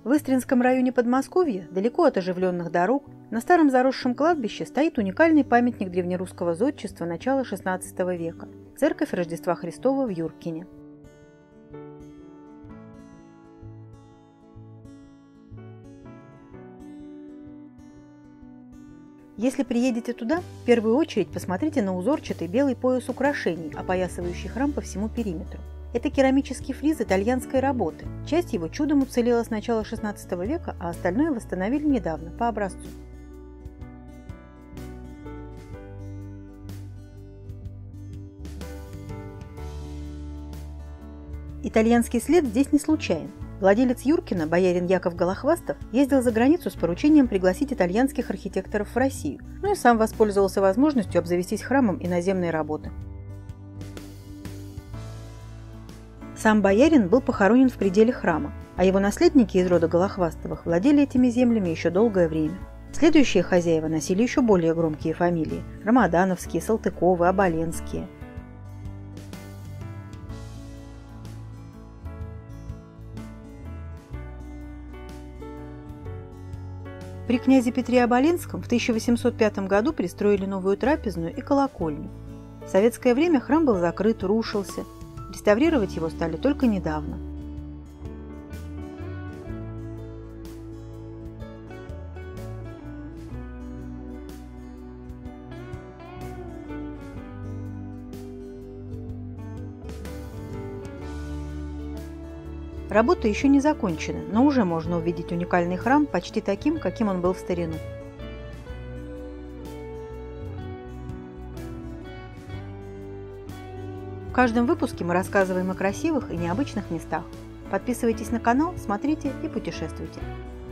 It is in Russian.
В Истринском районе Подмосковья, далеко от оживленных дорог, на старом заросшем кладбище стоит уникальный памятник древнерусского зодчества начала XVI века – церковь Рождества Христова в Юркине. Если приедете туда, в первую очередь посмотрите на узорчатый белый пояс украшений, опоясывающий храм по всему периметру. Это керамический фриз итальянской работы. Часть его чудом уцелела с начала XVI века, а остальное восстановили недавно, по образцу. Итальянский след здесь не случайен. Владелец Юркина, боярин Яков Голохвастов, ездил за границу с поручением пригласить итальянских архитекторов в Россию, и сам воспользовался возможностью обзавестись храмом иноземной работы. Сам боярин был похоронен в пределе храма, а его наследники из рода Голохвастовых владели этими землями еще долгое время. Следующие хозяева носили еще более громкие фамилии – Рамадановские, Салтыковы, Оболенские. При князе Петре Оболенском в 1805 году пристроили новую трапезную и колокольню. В советское время храм был закрыт, рушился. Реставрировать его стали только недавно. Работа еще не закончена, но уже можно увидеть уникальный храм почти таким, каким он был в старину. В каждом выпуске мы рассказываем о красивых и необычных местах. Подписывайтесь на канал, смотрите и путешествуйте.